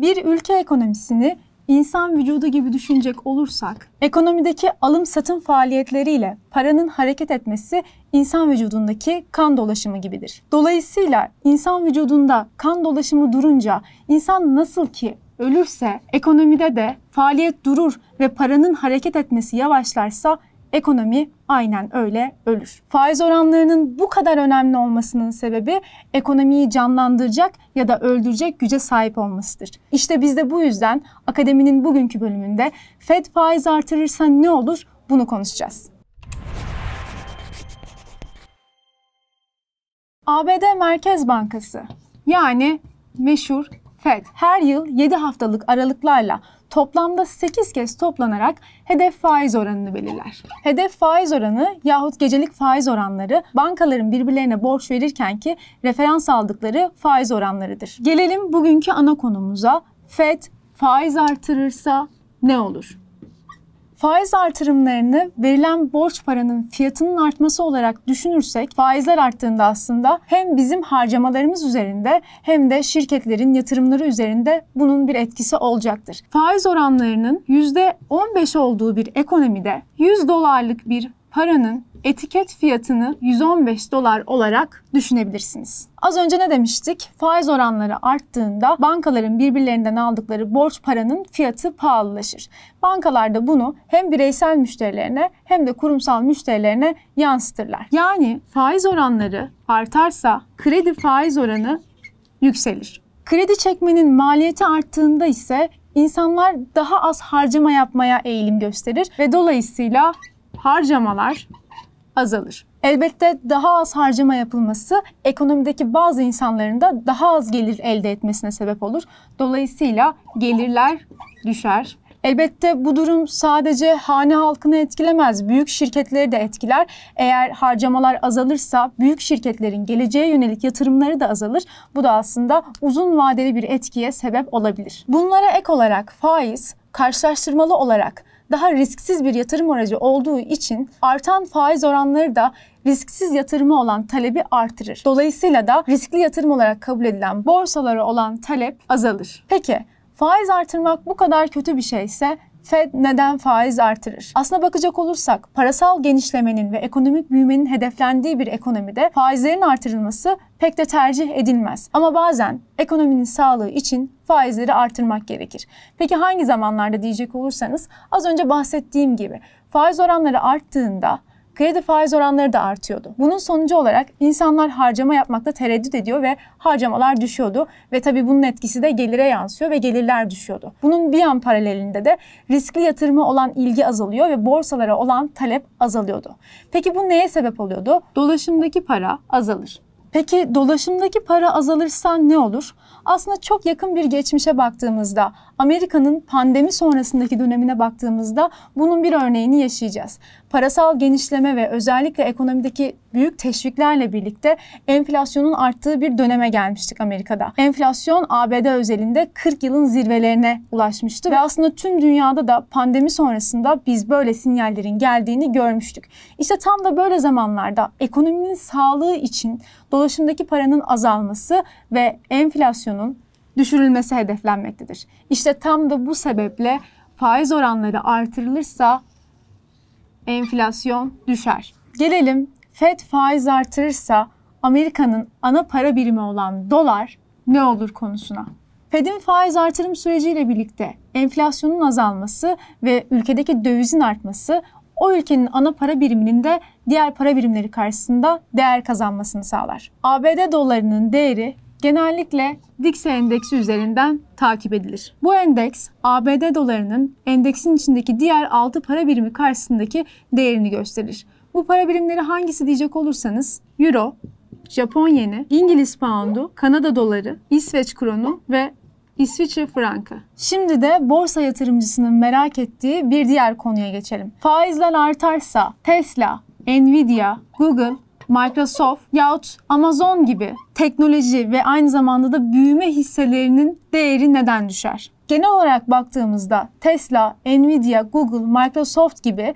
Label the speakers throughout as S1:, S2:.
S1: Bir ülke ekonomisini insan vücudu gibi düşünecek olursak, ekonomideki alım-satım faaliyetleriyle paranın hareket etmesi insan vücudundaki kan dolaşımı gibidir. Dolayısıyla insan vücudunda kan dolaşımı durunca insan nasıl ki ölürse ekonomide de faaliyet durur ve paranın hareket etmesi yavaşlarsa ekonomi aynen öyle ölür. Faiz oranlarının bu kadar önemli olmasının sebebi ekonomiyi canlandıracak ya da öldürecek güce sahip olmasıdır. İşte biz de bu yüzden akademinin bugünkü bölümünde Fed faiz artırırsa ne olur bunu konuşacağız. ABD Merkez Bankası yani meşhur Fed her yıl 7 haftalık aralıklarla toplamda 8 kez toplanarak hedef faiz oranını belirler. Hedef faiz oranı yahut gecelik faiz oranları bankaların birbirlerine borç verirkenki referans aldıkları faiz oranlarıdır. Gelelim bugünkü ana konumuza. Fed faiz artırırsa ne olur? Faiz artırımlarını verilen borç paranın fiyatının artması olarak düşünürsek faizler arttığında aslında hem bizim harcamalarımız üzerinde hem de şirketlerin yatırımları üzerinde bunun bir etkisi olacaktır. Faiz oranlarının %15 olduğu bir ekonomide 100 dolarlık bir paranın etiket fiyatını 115 dolar olarak düşünebilirsiniz. Az önce ne demiştik? Faiz oranları arttığında bankaların birbirlerinden aldıkları borç paranın fiyatı pahalılaşır. Bankalar da bunu hem bireysel müşterilerine hem de kurumsal müşterilerine yansıtırlar. Yani faiz oranları artarsa kredi faiz oranı yükselir. Kredi çekmenin maliyeti arttığında ise insanlar daha az harcama yapmaya eğilim gösterir ve dolayısıyla harcamalar azalır. Elbette daha az harcama yapılması ekonomideki bazı insanların da daha az gelir elde etmesine sebep olur. Dolayısıyla gelirler düşer. Elbette bu durum sadece hane halkını etkilemez, büyük şirketleri de etkiler. Eğer harcamalar azalırsa büyük şirketlerin geleceğe yönelik yatırımları da azalır. Bu da aslında uzun vadeli bir etkiye sebep olabilir. Bunlara ek olarak faiz karşılaştırmalı olarak daha risksiz bir yatırım aracı olduğu için artan faiz oranları da risksiz yatırımı olan talebi artırır. Dolayısıyla da riskli yatırım olarak kabul edilen borsalara olan talep azalır. Peki faiz artırmak bu kadar kötü bir şeyse Fed neden faiz artırır? Aslına bakacak olursak parasal genişlemenin ve ekonomik büyümenin hedeflendiği bir ekonomide faizlerin artırılması pek de tercih edilmez. Ama bazen ekonominin sağlığı için faizleri artırmak gerekir. Peki hangi zamanlarda diyecek olursanız az önce bahsettiğim gibi faiz oranları arttığında kredi faiz oranları da artıyordu. Bunun sonucu olarak insanlar harcama yapmakta tereddüt ediyor ve harcamalar düşüyordu. Ve tabii bunun etkisi de gelire yansıyor ve gelirler düşüyordu. Bunun bir yan paralelinde de riskli yatırıma olan ilgi azalıyor ve borsalara olan talep azalıyordu. Peki bu neye sebep oluyordu? Dolaşımdaki para azalır. Peki dolaşımdaki para azalırsa ne olur? Aslında çok yakın bir geçmişe baktığımızda, Amerika'nın pandemi sonrasındaki dönemine baktığımızda bunun bir örneğini yaşayacağız. Parasal genişleme ve özellikle ekonomideki büyük teşviklerle birlikte enflasyonun arttığı bir döneme gelmiştik Amerika'da. Enflasyon ABD özelinde 40 yılın zirvelerine ulaşmıştı ve aslında tüm dünyada da pandemi sonrasında biz böyle sinyallerin geldiğini görmüştük. İşte tam da böyle zamanlarda ekonominin sağlığı için dolaşımdaki paranın azalması ve enflasyonun düşürülmesi hedeflenmektedir. İşte tam da bu sebeple faiz oranları artırılırsa enflasyon düşer. Gelelim Fed faiz artırırsa Amerika'nın ana para birimi olan dolar ne olur konusuna. Fed'in faiz artırım süreciyle birlikte enflasyonun azalması ve ülkedeki dövizin artması o ülkenin ana para biriminin de diğer para birimleri karşısında değer kazanmasını sağlar. ABD dolarının değeri genellikle DIX endeksi üzerinden takip edilir. Bu endeks ABD dolarının endeksin içindeki diğer 6 para birimi karşısındaki değerini gösterir. Bu para birimleri hangisi diyecek olursanız Euro, Japon yeni, İngiliz poundu, Kanada doları, İsveç kronu ve İsviçre frankı. Şimdi de borsa yatırımcısının merak ettiği bir diğer konuya geçelim. Faizler artarsa Tesla, Nvidia, Google, Microsoft yahut Amazon gibi teknoloji ve aynı zamanda da büyüme hisselerinin değeri neden düşer? Genel olarak baktığımızda Tesla, Nvidia, Google, Microsoft gibi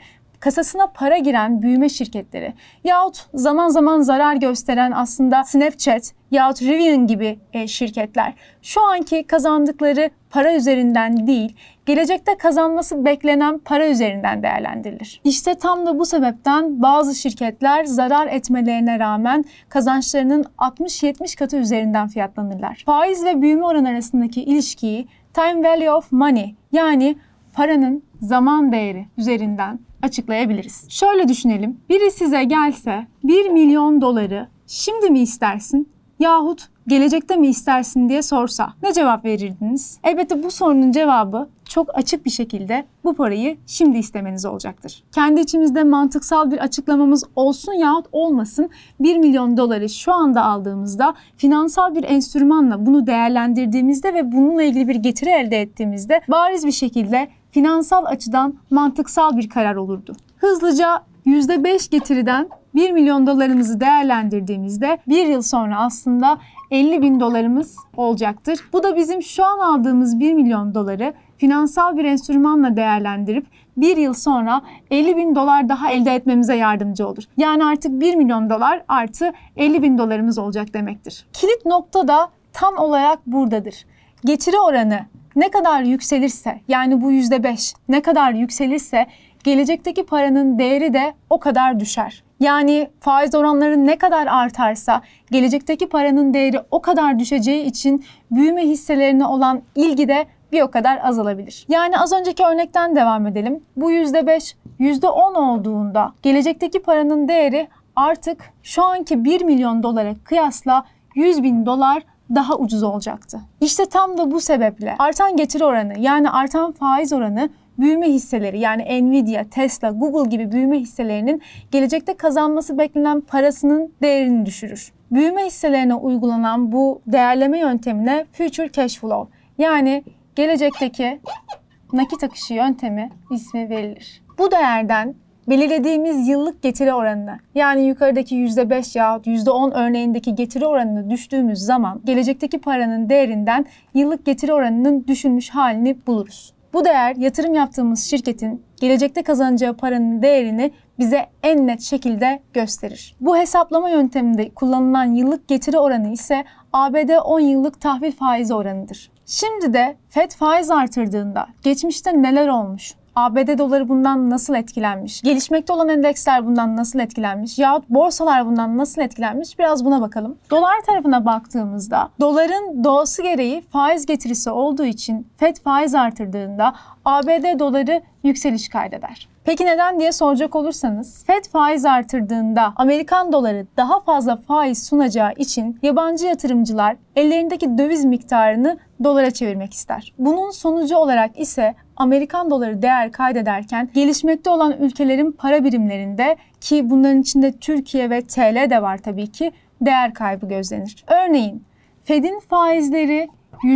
S1: kasasına para giren büyüme şirketleri yahut zaman zaman zarar gösteren aslında Snapchat yahut Rivian gibi şirketler şu anki kazandıkları para üzerinden değil, gelecekte kazanması beklenen para üzerinden değerlendirilir. İşte tam da bu sebepten bazı şirketler zarar etmelerine rağmen kazançlarının 60-70 katı üzerinden fiyatlanırlar. Faiz ve büyüme oranı arasındaki ilişkiyi time value of money yani paranın zaman değeri üzerinden açıklayabiliriz. Şöyle düşünelim. Biri size gelse 1 milyon doları şimdi mi istersin yahut gelecekte mi istersin diye sorsa ne cevap verirdiniz? Elbette bu sorunun cevabı çok açık bir şekilde bu parayı şimdi istemeniz olacaktır. Kendi içimizde mantıksal bir açıklamamız olsun yahut olmasın 1 milyon doları şu anda aldığımızda finansal bir enstrümanla bunu değerlendirdiğimizde ve bununla ilgili bir getiri elde ettiğimizde bariz bir şekilde finansal açıdan mantıksal bir karar olurdu. Hızlıca %5 getiriden 1 milyon dolarımızı değerlendirdiğimizde bir yıl sonra aslında 50 bin dolarımız olacaktır. Bu da bizim şu an aldığımız 1 milyon doları finansal bir enstrümanla değerlendirip bir yıl sonra 50 bin dolar daha elde etmemize yardımcı olur. Yani artık 1 milyon dolar artı 50 bin dolarımız olacak demektir. Kilit nokta da tam olarak buradadır. Getiri oranı ne kadar yükselirse yani bu %5 ne kadar yükselirse gelecekteki paranın değeri de o kadar düşer. Yani faiz oranları ne kadar artarsa gelecekteki paranın değeri o kadar düşeceği için büyüme hisselerine olan ilgi de bir o kadar azalabilir. Yani az önceki örnekten devam edelim. Bu %5, %10 olduğunda gelecekteki paranın değeri artık şu anki 1 milyon dolara kıyasla 100 bin dolar daha ucuz olacaktı. İşte tam da bu sebeple artan getiri oranı yani artan faiz oranı büyüme hisseleri yani Nvidia, Tesla, Google gibi büyüme hisselerinin gelecekte kazanması beklenen parasının değerini düşürür. Büyüme hisselerine uygulanan bu değerleme yöntemine future cash flow yani gelecekteki nakit akışı yöntemi ismi verilir. Bu değerden belirlediğimiz yıllık getiri oranını yani yukarıdaki %5 yahut %10 örneğindeki getiri oranını düştüğümüz zaman gelecekteki paranın değerinden yıllık getiri oranının düşülmüş halini buluruz. Bu değer yatırım yaptığımız şirketin gelecekte kazanacağı paranın değerini bize en net şekilde gösterir. Bu hesaplama yönteminde kullanılan yıllık getiri oranı ise ABD 10 yıllık tahvil faizi oranıdır. Şimdi de FED faiz artırdığında geçmişte neler olmuş? ABD doları bundan nasıl etkilenmiş? Gelişmekte olan endeksler bundan nasıl etkilenmiş? Yahut borsalar bundan nasıl etkilenmiş? Biraz buna bakalım. Dolar tarafına baktığımızda doların doğası gereği faiz getirisi olduğu için FED faiz artırdığında ABD doları yükseliş kaydeder. Peki neden diye soracak olursanız FED faiz artırdığında Amerikan doları daha fazla faiz sunacağı için yabancı yatırımcılar ellerindeki döviz miktarını dolara çevirmek ister. Bunun sonucu olarak ise Amerikan doları değer kaydederken gelişmekte olan ülkelerin para birimlerinde ki bunların içinde Türkiye ve TL de var tabii ki değer kaybı gözlenir. Örneğin Fed'in faizleri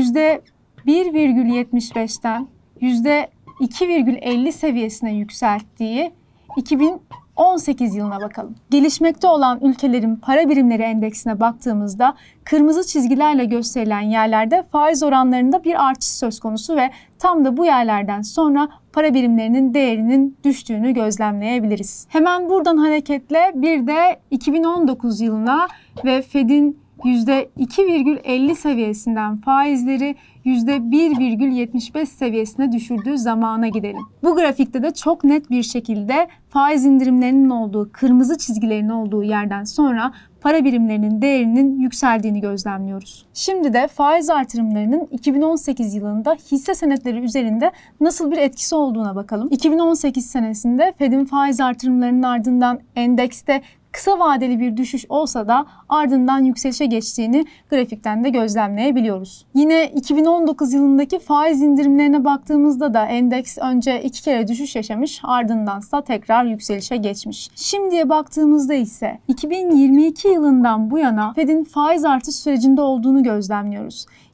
S1: %1,75'ten %2,50 seviyesine yükselttiği 2018 yılına bakalım. Gelişmekte olan ülkelerin para birimleri endeksine baktığımızda kırmızı çizgilerle gösterilen yerlerde faiz oranlarında bir artış söz konusu ve tam da bu yerlerden sonra para birimlerinin değerinin düştüğünü gözlemleyebiliriz. Hemen buradan hareketle bir de 2019 yılına ve Fed'in %2,50 seviyesinden faizleri %1,75 seviyesine düşürdüğü zamana gidelim. Bu grafikte de çok net bir şekilde faiz indirimlerinin olduğu, kırmızı çizgilerin olduğu yerden sonra para birimlerinin değerinin yükseldiğini gözlemliyoruz. Şimdi de faiz artırımlarının 2018 yılında hisse senetleri üzerinde nasıl bir etkisi olduğuna bakalım. 2018 senesinde Fed'in faiz artırımlarının ardından endekste kısa vadeli bir düşüş olsa da ardından yükselişe geçtiğini grafikten de gözlemleyebiliyoruz. Yine 2019 yılındaki faiz indirimlerine baktığımızda da endeks önce 2 kere düşüş yaşamış, ardındansa tekrar yükselişe geçmiş. Şimdiye baktığımızda ise 2022 yılından bu yana Fed'in faiz artış sürecinde olduğunu gözlemliyoruz.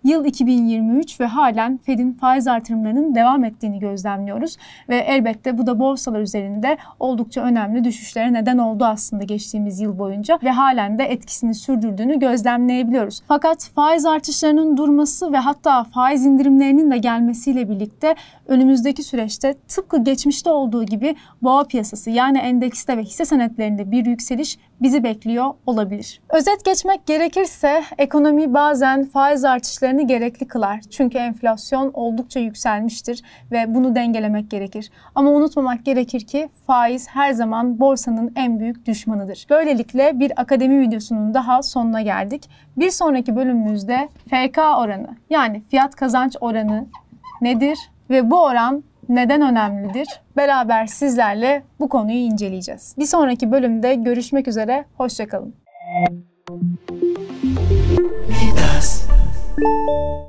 S1: Yıl 2023 ve halen Fed'in faiz artırımlarının devam ettiğini gözlemliyoruz. Ve elbette bu da borsalar üzerinde oldukça önemli düşüşlere neden oldu aslında geçtiğimiz yıl boyunca ve halen de etkisini sürdürdüğünü gözlemleyebiliyoruz. Fakat faiz artışlarının durması ve hatta faiz indirimlerinin de gelmesiyle birlikte önümüzdeki süreçte tıpkı geçmişte olduğu gibi boğa piyasası yani endekste ve hisse senetlerinde bir yükseliş bizi bekliyor olabilir. Özet geçmek gerekirse ekonomi bazen faiz artışlarını gerekli kılar. Çünkü enflasyon oldukça yükselmiştir ve bunu dengelemek gerekir. Ama unutmamak gerekir ki faiz her zaman borsanın en büyük düşmanıdır. Böylelikle bir akademi videosunun daha sonuna geldik. Bir sonraki bölümümüzde FK oranı yani fiyat kazanç oranı nedir ve bu oran neden önemlidir? Beraber sizlerle bu konuyu inceleyeceğiz. Bir sonraki bölümde görüşmek üzere, hoşça kalın.